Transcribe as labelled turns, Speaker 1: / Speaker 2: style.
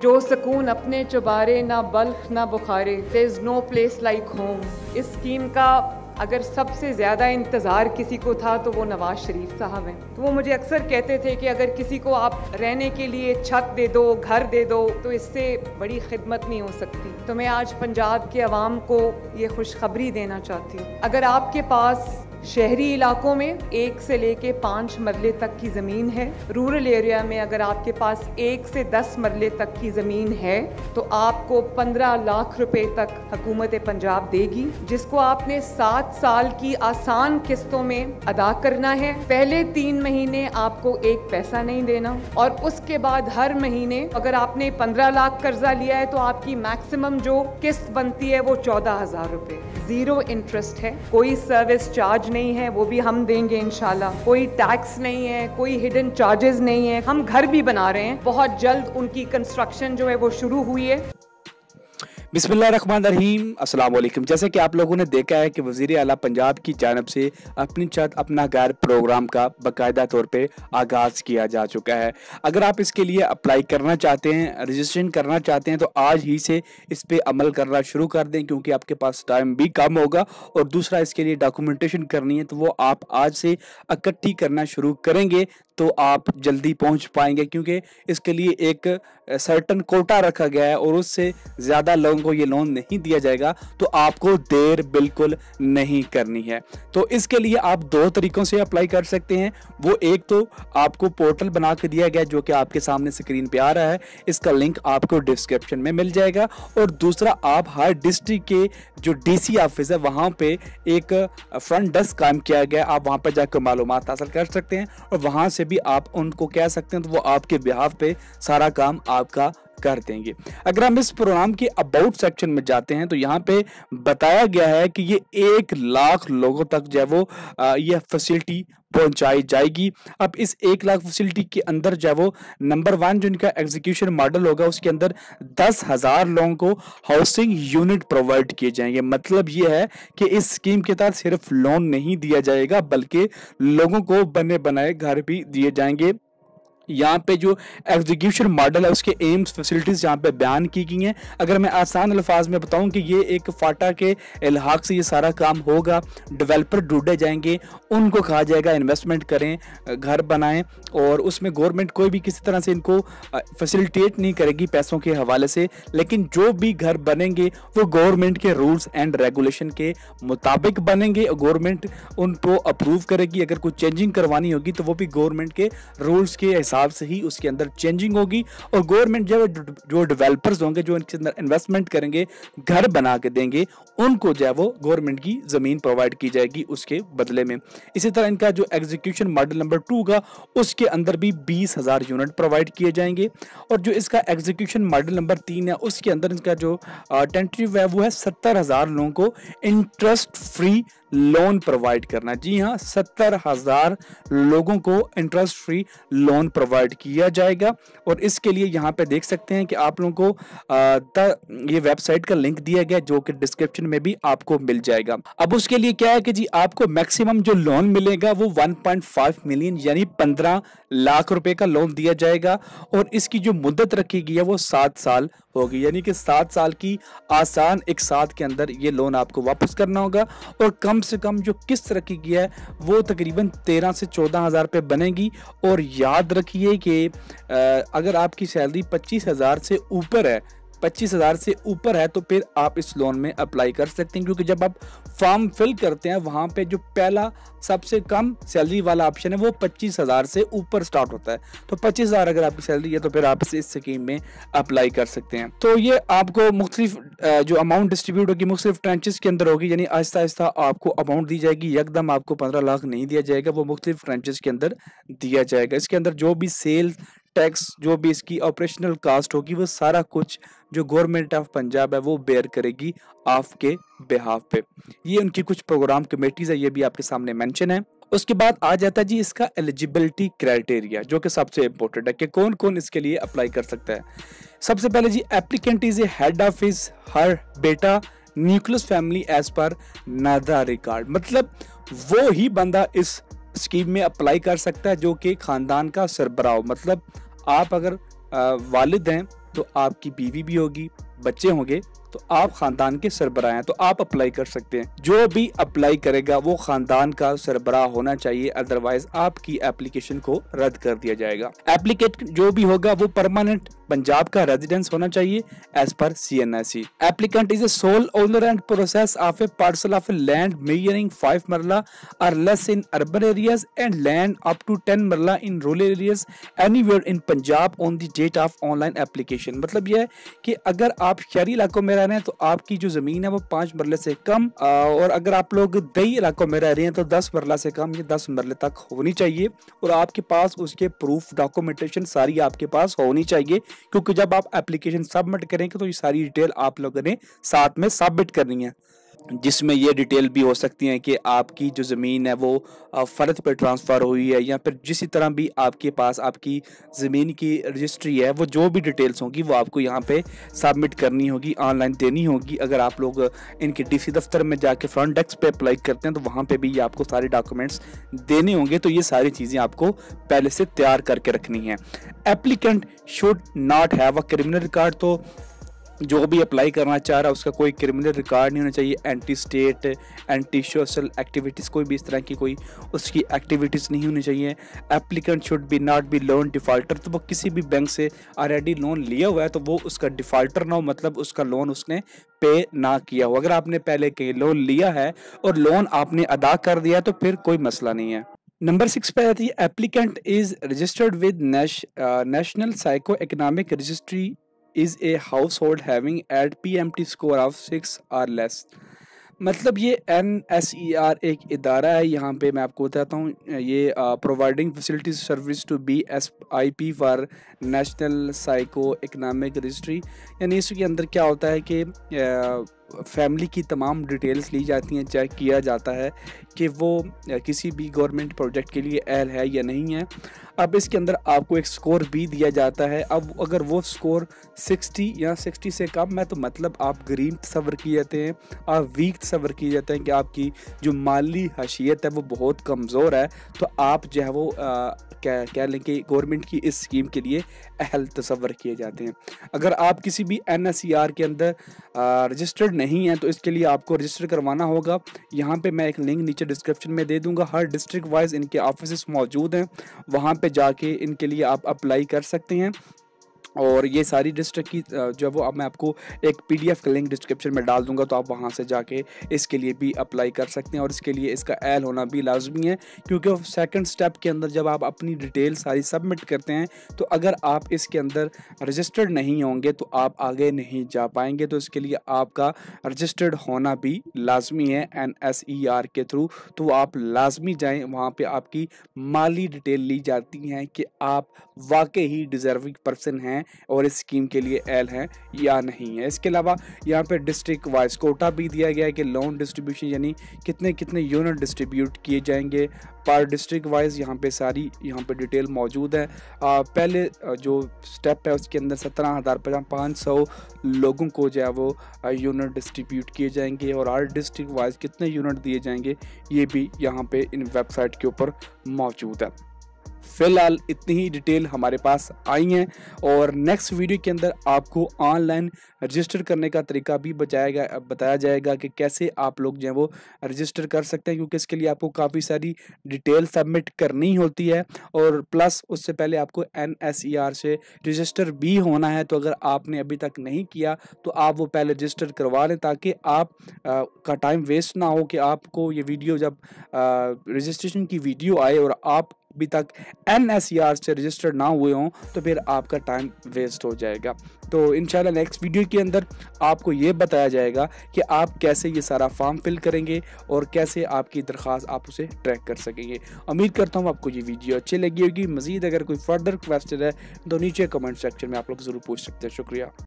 Speaker 1: जो सुकून अपने चुबारे, ना बल्ख ना बुखारे, there is no place like home. इस स्कीम का अगर सबसे ज़्यादा इंतज़ार किसी को था तो वो नवाज़ शरीफ साहब हैं। तो वो मुझे अक्सर कहते थे कि अगर किसी को आप रहने के लिए छत दे दो, घर दे दो, तो इससे बड़ी खिदमत नहीं हो सकती। तो मैं आज पंजाब के अवाम को ये खुशखबरी देना चाहती हूँ। अगर आपके पास शहरी इलाकों में 1 से लेके 5 मरले तक की ज़मीन है, रूरल एरिया में अगर आपके पास 1 से 10 मरले तक की ज़मीन है, तो आपको 15 लाख रुपए तक हुकूमत पंजाब देगी, जिसको आपने 7 साल की आसान किस्तों में अदा करना है। पहले 3 महीने आपको 1 पैसा नहीं देना, और उसके बाद हर महीने अगर आपने 15 लाख कर्जा लिया है तो आपकी मैक्सिमम जो किस्त बनती है वो 14,000 रुपए। ज़ीरो इंटरेस्ट है, कोई सर्विस चार्ज नहीं है, वो भी हम देंगे इंशाल्लाह। कोई टैक्स नहीं है, कोई हिडन चार्जेस नहीं है। हम घर भी बना रहे हैं, बहुत जल्द उनकी कंस्ट्रक्शन जो है वो शुरू हुई है।
Speaker 2: बिस्मिल्लाहिर्रहमानिर्रहीम, अस्सलाम वालेकुम। जैसे कि आप लोगों ने देखा है कि वज़ीर आला पंजाब की जानिब से अपनी छत अपना घर प्रोग्राम का बाकायदा तौर पे आगाज़ किया जा चुका है। अगर आप इसके लिए अप्लाई करना चाहते हैं, रजिस्ट्रेशन करना चाहते हैं, तो आज ही से इस पे अमल करना शुरू कर दें, क्योंकि आपके पास टाइम भी कम होगा। और दूसरा, इसके लिए डॉक्यूमेंटेशन करनी है तो वो आप आज से इकट्ठी करना शुरू करेंगे तो आप जल्दी पहुंच पाएंगे, क्योंकि इसके लिए एक सर्टन कोटा रखा गया है और उससे ज़्यादा लोगों को ये लोन नहीं दिया जाएगा। तो आपको देर बिल्कुल नहीं करनी है। तो इसके लिए आप 2 तरीक़ों से अप्लाई कर सकते हैं। वो एक तो आपको पोर्टल बना के दिया गया जो कि आपके सामने स्क्रीन पे आ रहा है, इसका लिंक आपको डिस्क्रिप्शन में मिल जाएगा। और दूसरा, आप हर डिस्ट्रिक्ट के जो DC ऑफिस है वहाँ पे एक फ्रंट डेस्क कायम किया गया, आप वहाँ पर जाकर मालूमात हासिल कर सकते हैं और वहाँ से भी आप उनको कह सकते हैं तो वो आपके बिहाफ पे सारा काम आपका कर देंगे। अगर हम इस प्रोग्राम के अबाउट सेक्शन में जाते हैं तो यहाँ पे बताया गया है कि ये 1 लाख लोगों तक जो है वो यह फैसिलिटी पहुंचाई जाएगी। अब इस 1 लाख फैसिलिटी के अंदर जो है वो नंबर 1 जो इनका एग्जीक्यूशन मॉडल होगा उसके अंदर 10,000 लोगों को हाउसिंग यूनिट प्रोवाइड किए जाएंगे। मतलब ये है कि इस स्कीम के तहत सिर्फ लोन नहीं दिया जाएगा बल्कि लोगों को बने बनाए घर भी दिए जाएंगे। यहाँ पे जो एग्जीक्यूशन मॉडल है उसके एम्स फैसिलिटीज़ यहाँ पे बयान की गई हैं। अगर मैं आसान अल्फाज में बताऊँ कि ये एक फाटा के इलाहाक से ये सारा काम होगा। डेवलपर ढूंढे जाएंगे, उनको कहा जाएगा इन्वेस्टमेंट करें, घर बनाएं, और उसमें गवर्नमेंट कोई भी किसी तरह से इनको फैसिलिटेट नहीं करेगी पैसों के हवाले से। लेकिन जो भी घर बनेंगे वो गवर्नमेंट के रूल्स एंड रेगुलेशन के मुताबिक बनेंगे और गवर्नमेंट उनको अप्रूव करेगी। अगर कोई चेंजिंग करवानी होगी तो वो भी गवर्नमेंट के रूल्स के से ही उसके अंदर चेंजिंग होगी। और गवर्नमेंट जो डेवलपर्स होंगे जो इनके अंदर इन्वेस्टमेंट करेंगे, घर बना के देंगे, उनको जो है वो गवर्नमेंट की जमीन प्रोवाइड की जाएगी उसके बदले में। इसी तरह इनका जो एग्जीक्यूशन मॉडल नंबर 2 का उसके अंदर भी 20,000 यूनिट प्रोवाइड किए जाएंगे। और जो इसका एग्जीक्यूशन मॉडल नंबर 3 है उसके अंदर इनका जो टेंटेटिव है वो है 70,000 लोगों को इंटरेस्ट फ्री लोन प्रोवाइड करना। जी हाँ, 70,000 लोगों को इंटरेस्ट फ्री लोन प्रोवाइड किया जाएगा। और इसके लिए यहाँ पे देख सकते हैं कि आप लोगों को ये वेबसाइट का लिंक दिया गया जो कि डिस्क्रिप्शन में भी आपको मिल जाएगा। अब उसके लिए क्या है कि जी आपको मैक्सिमम जो लोन मिलेगा वो 1.5 मिलियन यानी 15 लाख रुपए का लोन दिया जाएगा। और इसकी जो मुद्दत रखी गई है वो 7 साल होगी, यानी कि 7 साल की आसान एक साथ के अंदर ये लोन आपको वापस करना होगा। और कम से कम जो किस्त रखी गई है वो तकरीबन 13 से 14,000 रुपये बनेगी। और याद रखिए कि अगर आपकी सैलरी 25,000 से ऊपर है, 25,000 से ऊपर है तो फिर आप इस लोन में अप्लाई कर सकते हैं, क्योंकि जब आप फॉर्म फिल करते हैं वहाँ पे जो पहला सबसे कम सैलरी वाला ऑप्शन है वो 25,000 से ऊपर स्टार्ट होता है। तो 25,000 अगर आपकी सैलरी है तो फिर आप इस स्कीम में अप्लाई कर सकते हैं। तो ये आपको मुख्तलिफ जो अमाउंट डिस्ट्रीब्यूट होगी मुख्तलिफ ट्रेंचेस के अंदर होगी, यानी आहिस्ता आहिस्ता आपको अमाउंट दी जाएगी। एकदम आपको 15 लाख नहीं दिया जाएगा, वो मुख्तलिफ ट्रेंचेस के अंदर दिया जाएगा। इसके अंदर जो भी सेल टैक्स, जो भी इसकी ऑपरेशनल कास्ट होगी, वो सारा कुछ जो गवर्नमेंट ऑफ पंजाब है वो बेयर करेगी आपके बिहाफ पे। ये उनकी कुछ प्रोग्राम कमेटीज है, ये भी आपके सामने मेंशन है। उसके बाद आ जाता है जी इसका एलिजिबिलिटी क्राइटेरिया, जो कि सबसे इंपॉर्टेंट है कि कौन कौन इसके लिए अप्लाई कर सकता है। सबसे पहले जी, applicant is a head of his her बेटा न्यूक्लियस फैमिली एज पर नादा रिकॉर्ड। मतलब वो ही बंदा इस स्कीम में अप्लाई कर सकता है जो कि खानदान का सरबराह। मतलब आप अगर वालिद हैं तो आपकी बीवी भी होगी, बच्चे होंगे, तो आप खानदान के सरबराह हैं, तो आप अप्लाई कर सकते हैं। जो भी अप्लाई करेगा वो खानदान का सरबराह होना चाहिए, अदरवाइज आपकी एप्लीकेशन को रद्द कर दिया जाएगा। एप्लीकेट जो भी होगा वो परमानेंट पंजाब का रेजिडेंस होना चाहिए एज पर CNSE। Applicant is a sole owner and process of a parcel of a land measuring 5 marla और less in urban areas and land up to 10 marla in rural areas anywhere in Punjab on the date of online application. मतलब यह है कि अगर आप शहरी इलाकों में रह रहे हैं तो आपकी जो जमीन है वो 5 मरले से कम, और अगर आप लोग दही इलाकों में रह रहे हैं तो 10 मरला से कम, ये 10 मरले तक होनी चाहिए, और आपके पास उसके प्रूफ डॉक्यूमेंटेशन सारी आपके पास होनी चाहिए, क्योंकि जब आप एप्लीकेशन सबमिट करेंगे तो ये सारी डिटेल आप लोगों ने साथ में सबमिट करनी है, जिसमें ये डिटेल भी हो सकती है कि आपकी जो ज़मीन है वो फ़र्द पे ट्रांसफ़र हुई है, या फिर जिस तरह भी आपके पास आपकी ज़मीन की रजिस्ट्री है, वो जो भी डिटेल्स होंगी वो आपको यहाँ पे सबमिट करनी होगी, ऑनलाइन देनी होगी। अगर आप लोग इनके DC दफ्तर में जाके फ्रंट डेस्क पे अप्लाई करते हैं तो वहाँ पे भी ये आपको सारे डॉक्यूमेंट्स देने होंगे, तो ये सारी चीज़ें आपको पहले से तैयार करके रखनी है। Applicant should not have a criminal record, तो जो भी अप्लाई करना चाह रहा है उसका कोई क्रिमिनल रिकॉर्ड नहीं होना चाहिए, anti state, anti social activities, कोई भी इस तरह की कोई उसकी एक्टिविटीज़ नहीं होनी चाहिए। Applicant should be not be loan defaulter, तो वो किसी भी बैंक से ऑलरेडी लोन लिया हुआ है तो वो उसका डिफ़ॉल्टर ना हो, मतलब उसका लोन उसने पे ना किया हो। अगर आपने पहले के लोन लिया है और लोन आपने अदा कर दिया तो फिर कोई मसला नहीं है। नंबर 6 पे आती है applicant is registered with national socio economic registry is a हाउस होल्ड having at PMT score of 6 और लेस। मतलब ये NSER एक इदारा है, यहाँ पे मैं आपको बताता हूँ, ये providing facilities service to BSIP for national socio economic registry. यानी इसके अंदर क्या होता है कि फैमिली की तमाम डिटेल्स ली जाती हैं, चेक किया जाता है कि वो किसी भी गवर्नमेंट प्रोजेक्ट के लिए अहल है या नहीं है। अब इसके अंदर आपको एक स्कोर भी दिया जाता है। अब अगर वो स्कोर 60 या 60 से कम है तो मतलब आप ग्रीन तस्वर किए जाते हैं, आप वीक तस्वर किए जाते हैं कि आपकी जो माली हैसियत है वो बहुत कमज़ोर है, तो आप जो है वो कह लें कि गवर्नमेंट की इस स्कीम के लिए अहल तस्वर किए जाते हैं। अगर आप किसी भी NSER के अंदर रजिस्टर्ड नहीं है तो इसके लिए आपको रजिस्टर करवाना होगा। यहाँ पे मैं एक लिंक नीचे डिस्क्रिप्शन में दे दूंगा, हर डिस्ट्रिक्ट वाइज इनके ऑफिस मौजूद हैं, वहाँ पे जाके इनके लिए आप अप्लाई कर सकते हैं। और ये सारी डिस्ट्रिक्ट की जो वो अब मैं आपको एक PDF का लिंक डिस्क्रिप्शन में डाल दूंगा, तो आप वहाँ से जाके इसके लिए भी अप्लाई कर सकते हैं। और इसके लिए इसका अहल होना भी लाजमी है, क्योंकि सेकंड स्टेप के अंदर जब आप अपनी डिटेल सारी सबमिट करते हैं तो अगर आप इसके अंदर रजिस्टर्ड नहीं होंगे तो आप आगे नहीं जा पाएंगे। तो इसके लिए आपका रजिस्टर्ड होना भी लाजमी है NSER के थ्रू, तो आप लाजमी जाएँ, वहाँ पर आपकी माली डिटेल ली जाती हैं कि आप वाकई ही डिज़र्विंग पर्सन हैं और इस स्कीम के लिए एल हैं या नहीं है। इसके अलावा यहाँ पे डिस्ट्रिक्ट वाइज कोटा भी दिया गया है कि लोन डिस्ट्रीब्यूशन यानी कितने कितने यूनिट डिस्ट्रीब्यूट किए जाएंगे पर डिस्ट्रिक्ट वाइज, यहाँ पे सारी यहाँ पे डिटेल मौजूद है। पहले जो स्टेप है उसके अंदर 17,500 लोगों को जो है वो यूनिट डिस्ट्रीब्यूट किए जाएंगे, और हर डिस्ट्रिक्ट वाइज कितने यूनिट दिए जाएंगे ये भी यहाँ पे इन वेबसाइट के ऊपर मौजूद है। फिलहाल इतनी ही डिटेल हमारे पास आई हैं, और नेक्स्ट वीडियो के अंदर आपको ऑनलाइन रजिस्टर करने का तरीका भी बताया जाएगा कि कैसे आप लोग जो है वो रजिस्टर कर सकते हैं, क्योंकि इसके लिए आपको काफ़ी सारी डिटेल सबमिट करनी होती है, और प्लस उससे पहले आपको NSER से रजिस्टर भी होना है। तो अगर आपने अभी तक नहीं किया तो आप वो पहले रजिस्टर करवा लें, ताकि आप का टाइम वेस्ट ना हो कि आपको ये वीडियो जब रजिस्ट्रेशन की वीडियो आए और आप अभी तक NSER से रजिस्टर्ड ना हुए हों तो फिर आपका टाइम वेस्ट हो जाएगा। तो इंशाल्लाह नेक्स्ट वीडियो के अंदर आपको ये बताया जाएगा कि आप कैसे ये सारा फॉर्म फिल करेंगे और कैसे आपकी दरख्वास्त आप उसे ट्रैक कर सकेंगे। उम्मीद करता हूँ आपको ये वीडियो अच्छी लगी होगी। मज़ीद अगर कोई फर्दर क्वेश्चन है तो नीचे कमेंट सेक्शन में आप लोग ज़रूर पूछ सकते हैं। शुक्रिया।